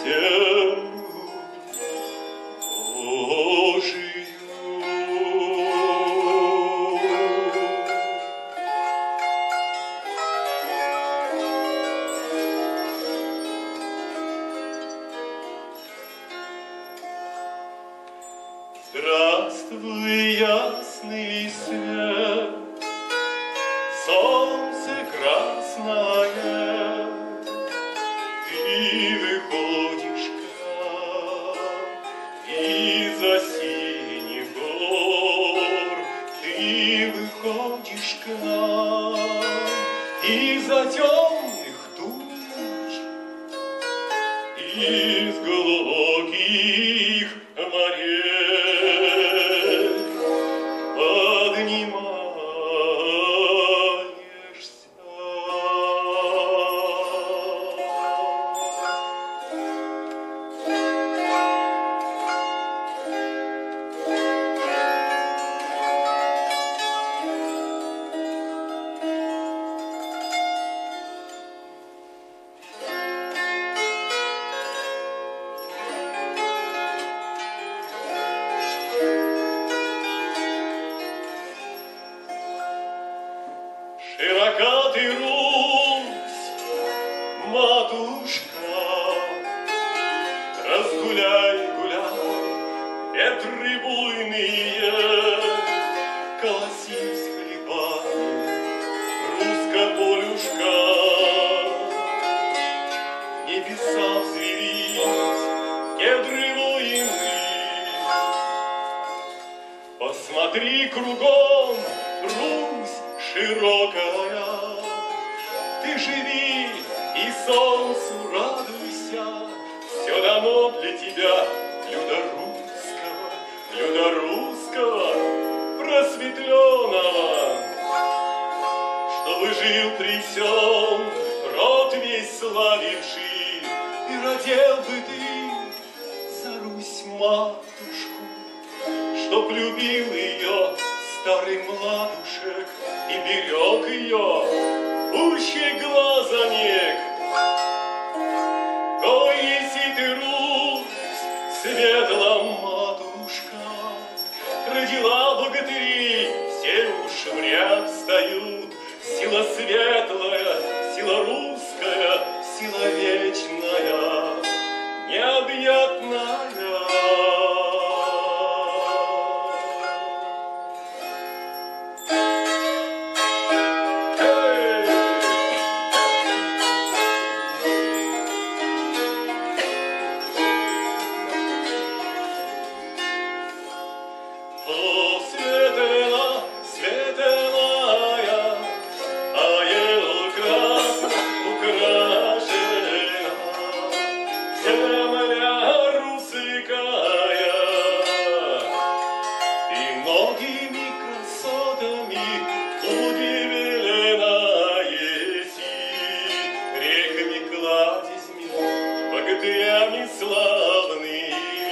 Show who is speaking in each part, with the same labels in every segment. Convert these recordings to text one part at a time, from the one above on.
Speaker 1: землю Божию. Здравствуй, ясный свет, солнце красное, ты выходишь к нам из-за синих гор, ты выходишь к нам из-за темных туч, из глубоких морей. Широка ты, Русь, матушка, разгуляй, гуляй, ветры буйные, колосись хлебами, русско-полюшка. Небеса взвились, кедры буйные. Посмотри кругом, Русь широкая, ты живи и солнцу радуйся, все дано для тебя, блюдо русского, просветленного, чтобы жил при всем род весь славивший, и родил бы ты за Русь матушку, чтоб любил ее старый младушек и берег ее пуще глаза век. Ой, еси ты, Русь, светла матушка, родила богатырей, все уж в ряд встают. Сила светлая, сила русская, сила вечная, необъятная. Многими красотами удивлена еси, реками, кладезьми, богатырями славными,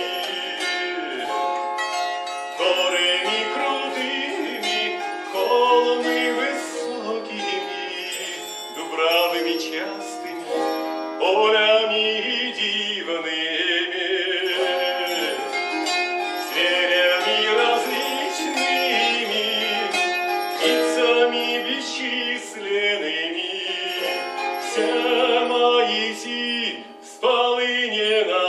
Speaker 1: горами крутыми, холмы высокими, дубравами частыми, полями дивными. Вся мои си с полыни на